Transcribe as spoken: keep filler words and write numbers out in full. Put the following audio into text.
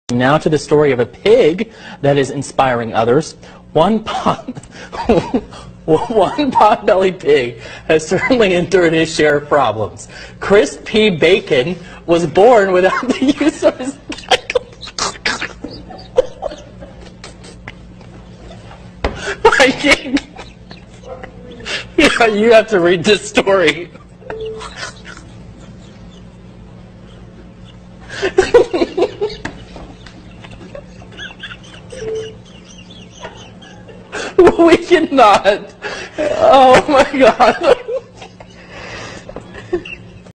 Now to the story of a pig that is inspiring others. One pot, one pot-bellied pig has certainly endured his share of problems. Chris P. Bacon was born without the use of his Viking. Yeah, you have to read this story. We cannot. Oh my God.